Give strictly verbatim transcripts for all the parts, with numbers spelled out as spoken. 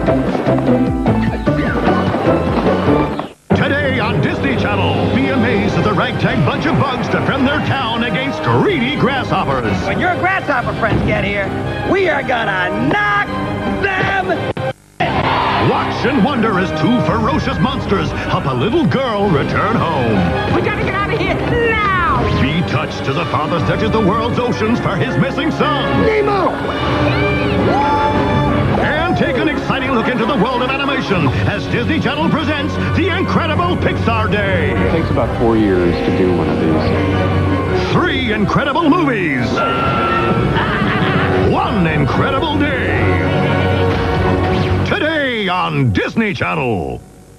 Today on Disney Channel, be amazed at the ragtag bunch of bugs defend their town against greedy grasshoppers. When your grasshopper friends get here, we are gonna knock them. Watch and wonder as two ferocious monsters help a little girl return home. We gotta get out of here now! Be touched as a father searches the world's oceans for his missing son. Nemo! And take an exciting look into the world of animation as Disney Channel presents The Incredible Pixar Day. It takes about four years to do one of these. Three incredible movies. One incredible day. Today on Disney Channel.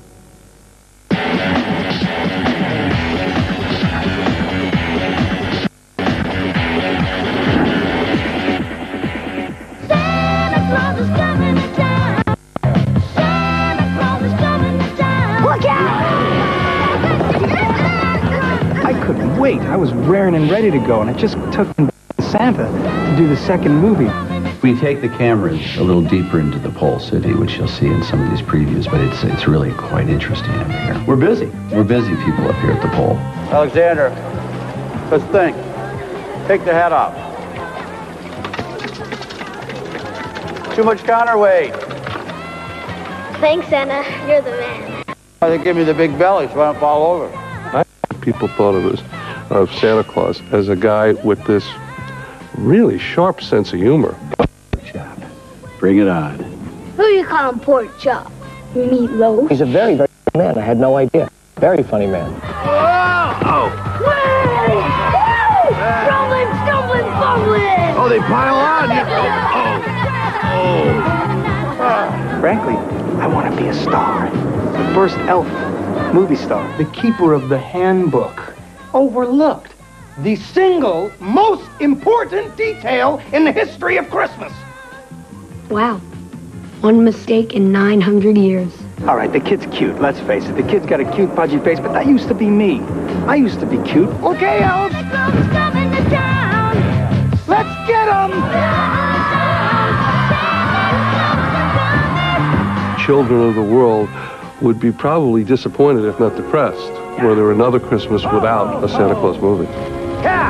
Wait, I was raring and ready to go, and it just took Santa to do the second movie. We take the cameras a little deeper into the Pole City, which you'll see in some of these previews, but it's it's really quite interesting up here. We're busy. We're busy people up here at the pole. Alexander, let's think. Take the hat off. Too much counterweight. Thanks, Santa. You're the man. They give me the big belly so I don't fall over. People thought of us, of Santa Claus as a guy with this really sharp sense of humor. Chop. Bring it on. Who do you call him pork chop? Meatloaf? He's a very, very funny man. I had no idea. Very funny man. Whoa! Whoa! Stumbling, stumbling, fumbling! Oh, they pile on. Oh, oh, oh. Frankly, I want to be a star. The first elf. Movie star, the keeper of the handbook. Overlooked the single most important detail in the history of Christmas. Wow. One mistake in nine hundred years. All right, the kid's cute, let's face it. The kid's got a cute, pudgy face, but that used to be me. I used to be cute. Okay, elves? Let's get them! Children of the world would be probably disappointed, if not depressed, were there another Christmas without a Santa Claus movie. yeah.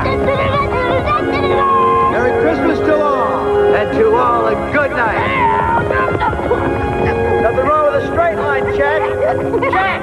Merry Christmas to all. And to all a good night. Nothing wrong with a straight line, Chet. Chet!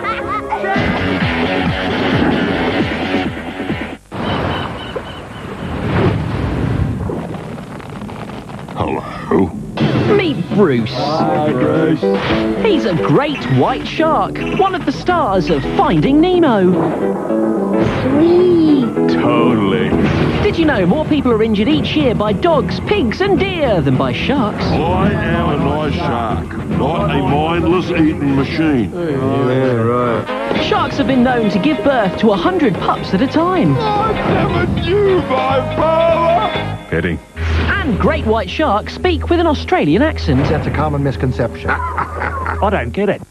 Hello. Meet Bruce. Hi, Bruce. He's a great white shark, one of the stars of Finding Nemo. Sweet. Totally. Did you know more people are injured each year by dogs, pigs and deer than by sharks? I am a nice shark, not a mindless eating machine. Yeah, right. Sharks have been known to give birth to a hundred pups at a time. I never knew my father. Pity. And great white sharks speak with an Australian accent. That's a common misconception. I don't get it.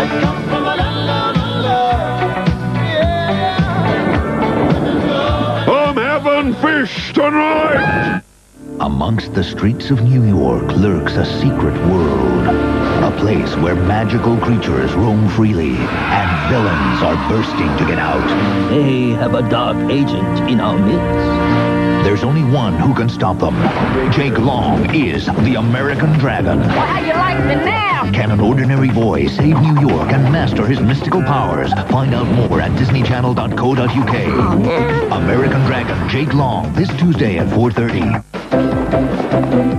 I'm having fish tonight. Amongst the streets of New York lurks a secret world. A place where magical creatures roam freely and villains are bursting to get out. They have a dark agent in our midst. There's only one who can stop them. Jake Long is the American Dragon. Well, how you like me now? Can an ordinary boy save New York and master his mystical powers? Find out more at disney channel dot co dot U K. American Dragon, Jake Long, this Tuesday at four thirty.